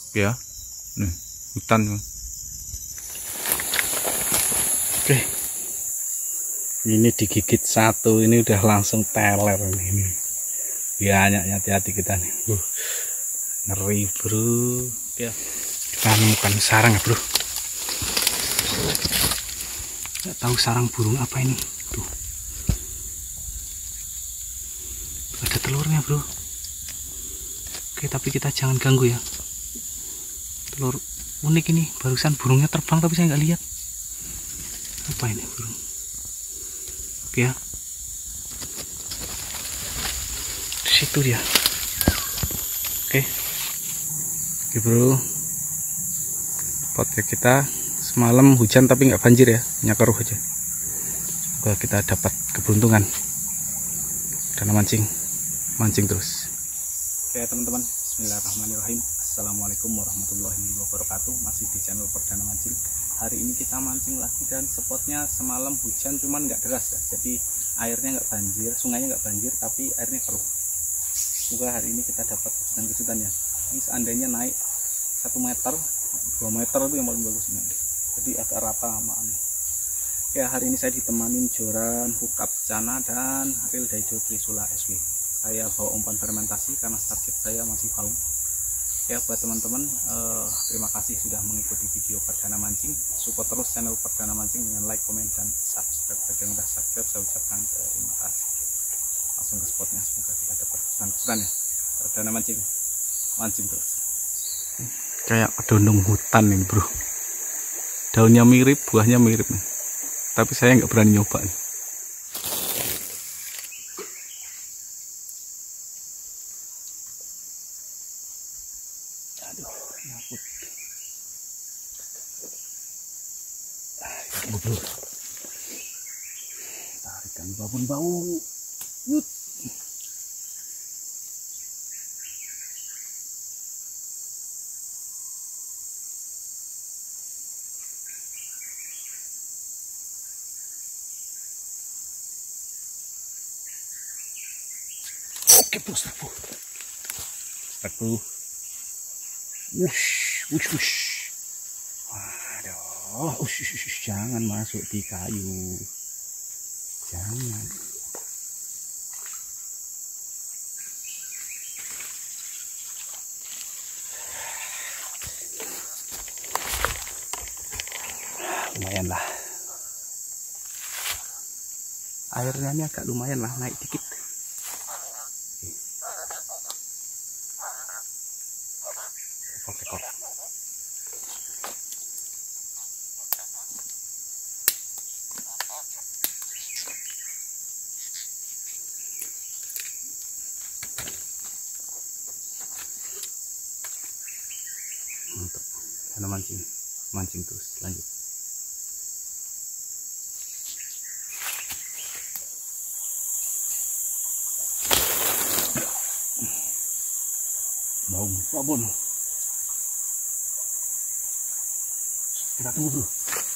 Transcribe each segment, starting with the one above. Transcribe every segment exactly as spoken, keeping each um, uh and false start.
ya. Nih, hutan. Oke. Ini digigit satu, ini udah langsung teler ini. Banyak, hati-hati kita nih. Uh, ngeri, bro. Ya. Kita menemukan sarang ya, bro. Nggak tahu sarang burung apa ini. Tuh. Ada telurnya, bro. Oke, tapi kita jangan ganggu ya. Telur unik ini, barusan burungnya terbang tapi saya nggak lihat. Apa ini, burung? Oke ya. Di situ dia. Oke. Oke, bro. Spotnya kita semalam hujan tapi nggak banjir ya, hanya keruh aja. Semoga kita dapat keberuntungan. Karena mancing, mancing terus. Oke teman-teman, bismillahirrahmanirrahim. Assalamualaikum warahmatullahi wabarakatuh. Masih di channel Perdana Mancing. Hari ini kita mancing lagi dan spotnya semalam hujan cuman nggak deras ya. Jadi airnya nggak banjir, sungainya nggak banjir tapi airnya keruh. Semoga hari ini kita dapat kejutan-kejutan ya. Ini seandainya naik satu meter, dua meter itu yang paling bagus nih. Jadi agak rata sama aneh. Ya, hari ini saya ditemani Joran, Hukap Cana dan Ariel Daijo Trisula S W. Saya bawa umpan fermentasi karena target saya masih palu. Ya, buat teman-teman, eh, terima kasih sudah mengikuti video Perdana Mancing. Support terus channel Perdana Mancing dengan like, komen, dan subscribe. Bagi yang udah subscribe, saya ucapkan terima kasih. Langsung ke spotnya, semoga kita dapat kejutan-kejutan ya. Perdana Mancing, mancing terus. Kayak kedondong hutan nih, bro. Daunnya mirip, buahnya mirip nih. Tapi saya nggak berani nyoba nih. Aduh, nyangkut. Ah, bro. Tarikan babon bau. Yut. Oke, bro, start, bro. Start, bro. Wush, wush, wush. Waduh, ush, ush, ush, jangan masuk di kayu. Jangan. Lumayan lah. Airnya ini agak lumayan lah, naik dikit. Ekor. Mantap. Karena mancing, mancing terus, lanjut. Bau babon. Kita tunggu, bro.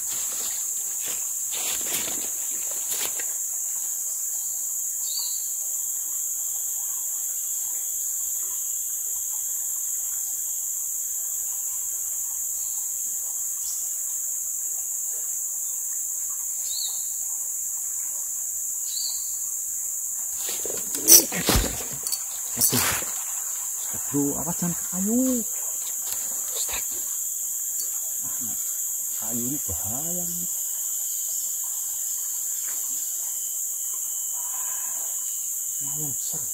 Bro, apa jangan ke kayu. Start. Ah, kayu ini bahaya nih. Lumayan besar.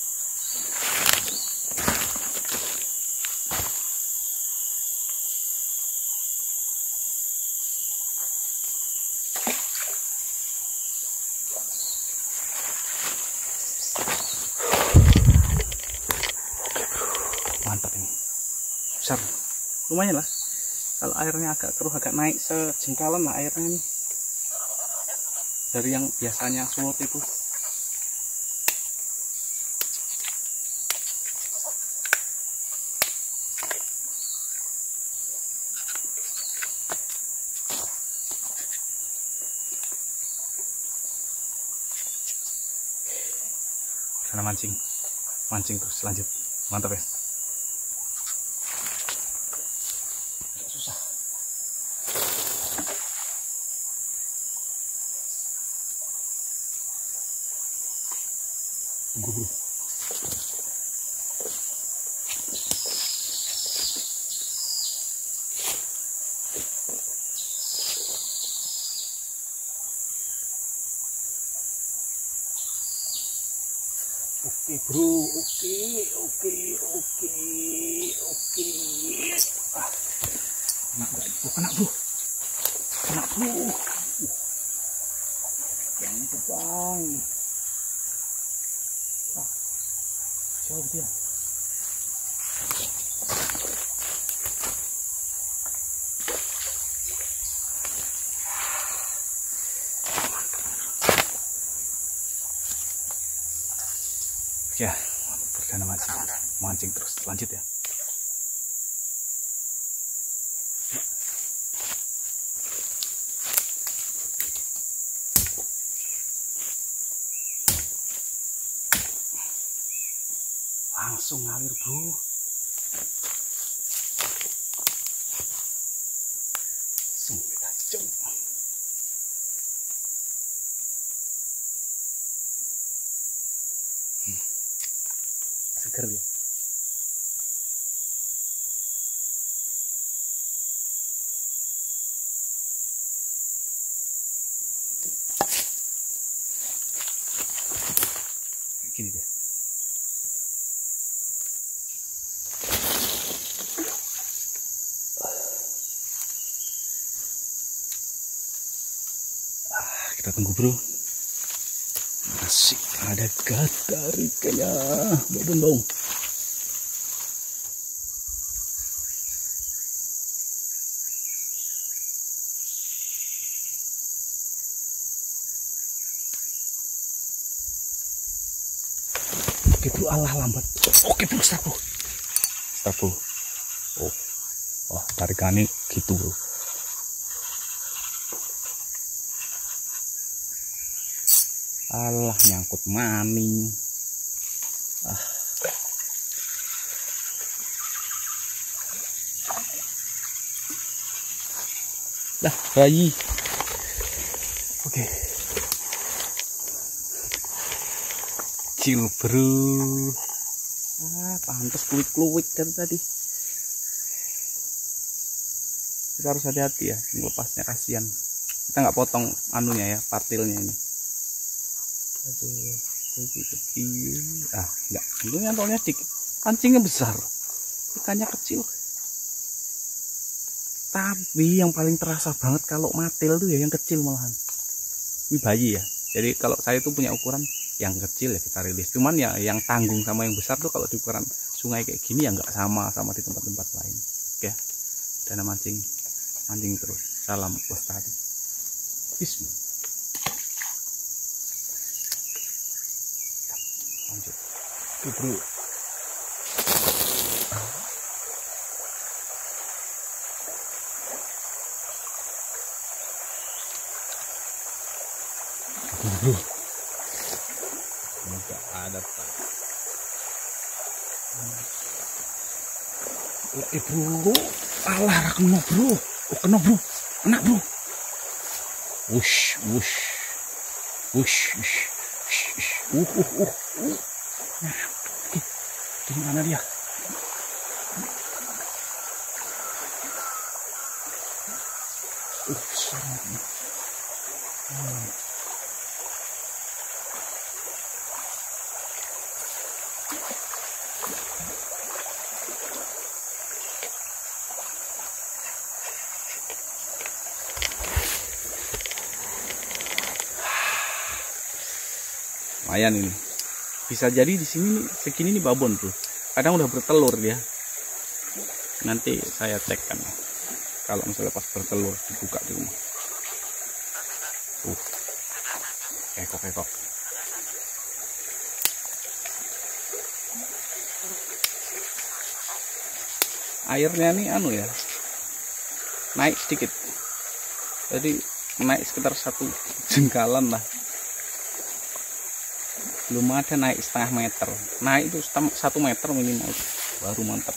Mantap ini. Besar. Lumayan lah. Kalau airnya agak keruh, agak naik sejengkalan lah airnya ini. Dari yang biasanya surut itu. Karena mancing. Mancing terus lanjut. Mantap ya. Tunggu bro. Oke bro, oke, oke, oke, oke. Ah, kena bro, kena bro, kena bro. Yang terbang. Ah, jauh dia. Ya, perdana mancing, mancing terus, lanjut ya. Langsung ngalir bro. Langsung kita coba. Hmm. Seger ya. Kayak gini deh. Kita tunggu bro. Masih ada gatarikanya, babon bong. Oke bro, alah lambat. Oke bro, start bro. Start bro. Oh, wah tarikannya gitu bro. Alah nyangkut maning. Ah. Lah bayi. Oke. Kecil bro. Ah pantas kluwik-kluwik kan tadi. Kita harus hati-hati ya melepasnya, kasihan. Kita nggak potong anunya ya, partilnya ini. Aduh, kecil. Ah, enggak. Itu nyantolnya dikit. Pancingnya besar. Ikannya kecil. Tapi yang paling terasa banget kalau matil tuh ya yang kecil malahan. Ini bayi ya. Jadi kalau saya tuh punya ukuran yang kecil ya kita rilis. Cuman ya yang tanggung sama yang besar tuh kalau di ukuran sungai kayak gini ya nggak sama sama di tempat-tempat lain. Oke. Dana mancing, mancing terus. Salam lestari. Bismillah. Lanjut. Tuh bro. Tuh bro. Enggak ada pak. Eh bro, alah kena bro. Oh kena bro, kena bro. Wush, wush, wush, wush. Uh, uh, uh, uh. Nah, oke. Di mana dia? Uh, serem. Hmm. Lumayan ini. Bisa jadi di sini segini nih babon bro. Kadang udah bertelur dia. Nanti saya cek kan. Kalau misalnya pas bertelur dibuka di rumah. Uh. Kekok-kekok. Airnya nih anu ya. Naik sedikit. Jadi naik sekitar satu jengkalan lah. Belum ada naik setengah meter, naik itu satu meter minimal, baru mantap.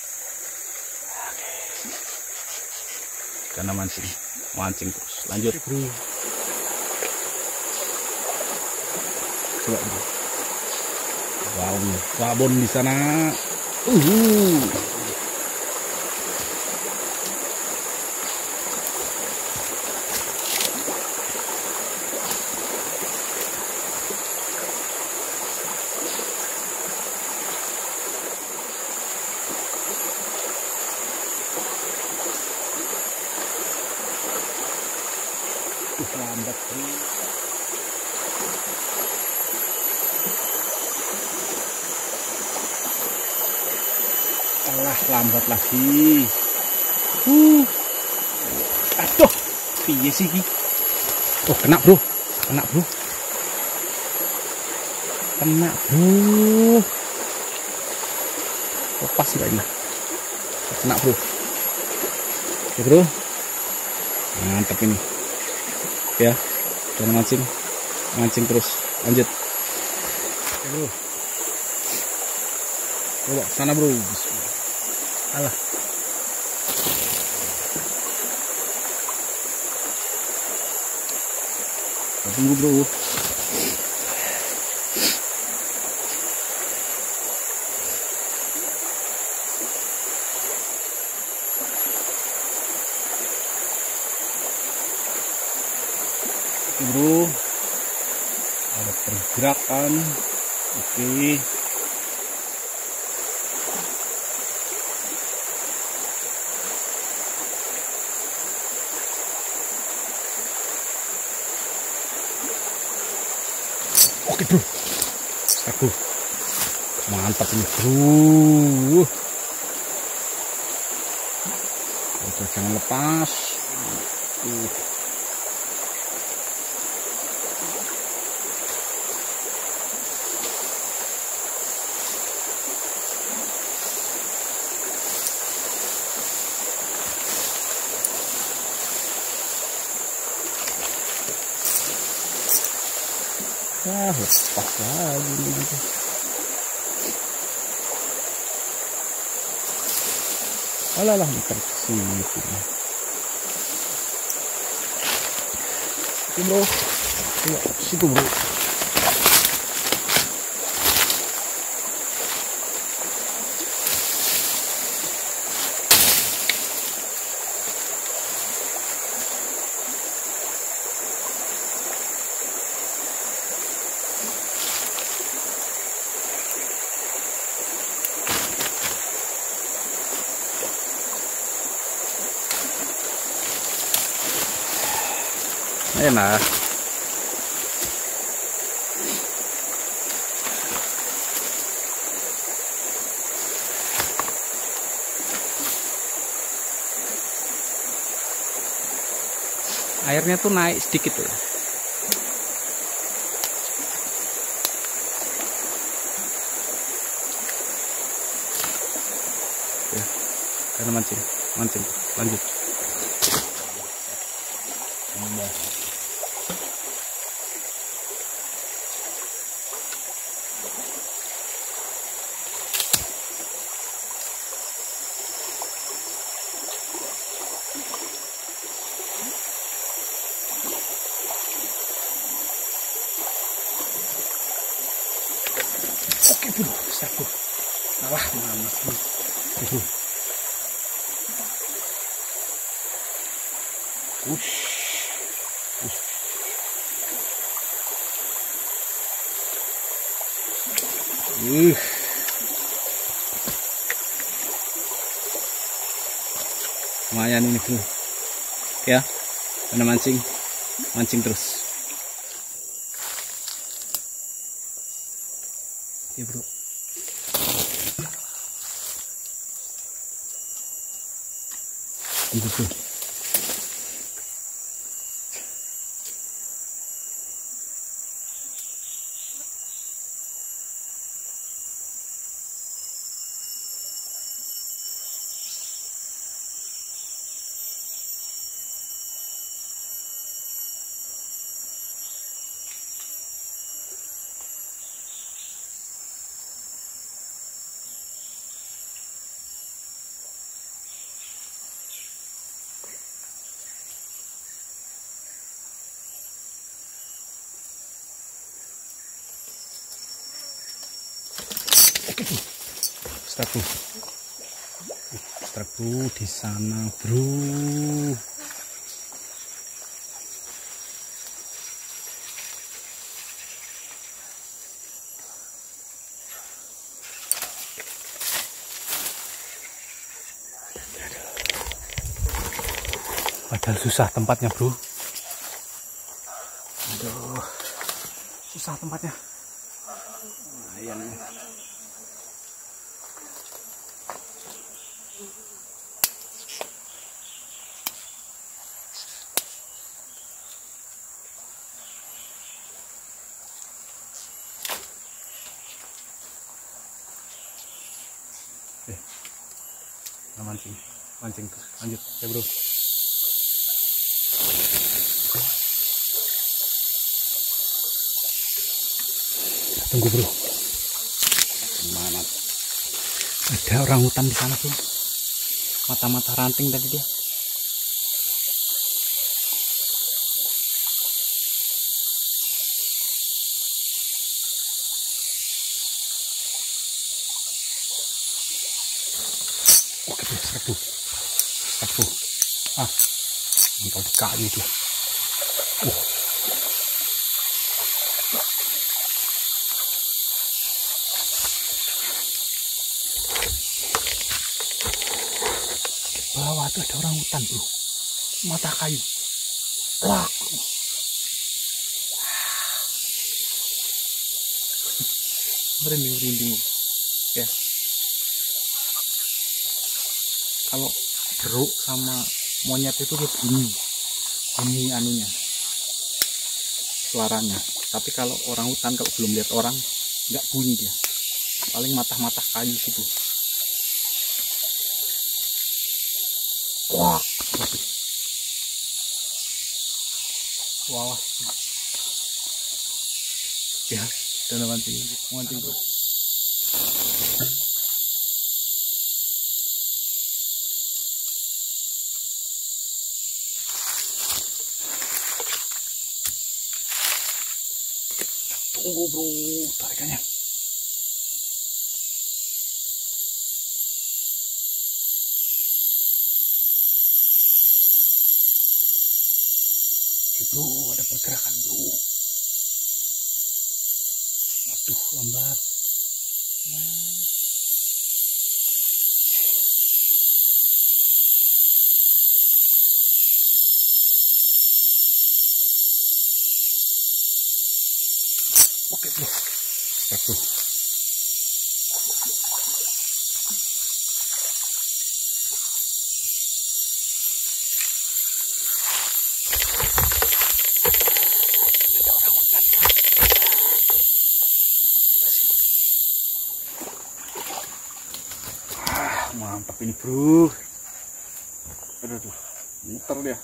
Karena mancing, mancing terus, lanjut bro. Coba bro. Wow, babon di sana. Uh. Lambat bro. Alah, lambat lagi. Uh. Aduh, piye sih ki? Oh, kena bro. Kena bro. Kena bro. Lepas sih ini. Kena bro. Oke bro. Mantap ini. Ya, jangan mancing, mancing terus, lanjut. Oke bro, coba sana bro. Alah, tunggu bro. Oke bro, ada pergerakan. Oke, oke bro, aku mantap ini bro. Oke, jangan lepas. uh. Ah, lepas lagi nanti. Alah lah, muter ke sini. Oke bro, coba situ bro. Enak. Airnya tuh naik sedikit ya. Ya, karena mancing, mancing, lanjut. Oke bro, satu. Alah, mana sih? Uh. Ush. Ush. Uh. Lumayan ini bro. Ya, karena mancing, mancing terus. Ya bro. Itu bro. Oke bro, start bro. Start bro di sana bro. Padahal susah tempatnya bro. Aduh, susah tempatnya. Lumayan. Eh, mancing, mancing terus, lanjut ya bro. Tunggu bro, mana ada orang hutan di sana bro, mata-mata ranting tadi dia. Oke bro, satu satu ah mantap di kayu dia. uh Bawah tuh ada orang hutan bro, mata kayu. Wah, merinding-merinding ya. Kalau beruk sama monyet itu dia bunyi, bunyi anunya, suaranya. Tapi kalau orang hutan kalau belum lihat orang nggak bunyi dia, paling mata-mata kayu gitu. Wah, wah, ya, dan mancing, mancing bro. Tunggu bro, tarikannya. Bro, ada pergerakan bro. Waduh, lambat. Nah. Oke bro, start bro. Mantap ini bro. Aduh, aduh, muter dia.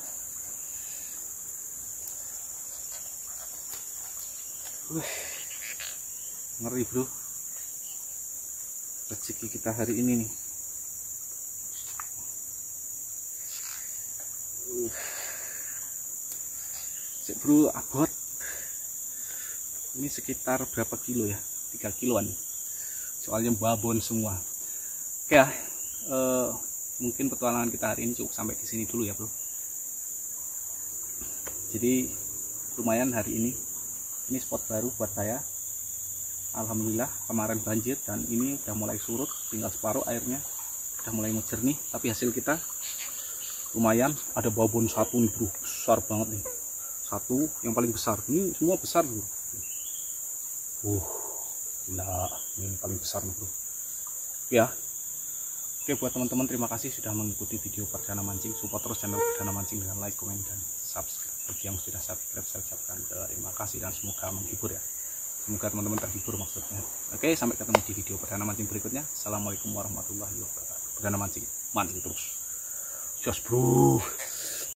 Wih, ngeri bro. Rezeki kita hari ini nih. Uh. Cek bro, abot. Ini sekitar berapa kilo ya? tiga kiloan. Soalnya babon semua. Oke ya. Uh, mungkin petualangan kita hari ini cukup sampai di sini dulu ya bro. Jadi lumayan hari ini. Ini spot baru buat saya. Alhamdulillah kemarin banjir dan ini udah mulai surut, tinggal separuh airnya, udah mulai menjernih. Tapi hasil kita lumayan. Ada babon satu nih bro, besar banget nih. Satu yang paling besar. Ini semua besar bro. Uh, gila, ini paling besar nih bro. Ya. Oke, buat teman-teman terima kasih sudah mengikuti video Perdana Mancing. Support terus channel Perdana Mancing dengan like, komen, dan subscribe. Bagi yang sudah subscribe saya ucapkan terima kasih dan semoga menghibur ya. Semoga teman-teman terhibur maksudnya. Oke, sampai ketemu di video Perdana Mancing berikutnya. Assalamualaikum warahmatullahi wabarakatuh. Perdana Mancing, mancing terus. Just bro.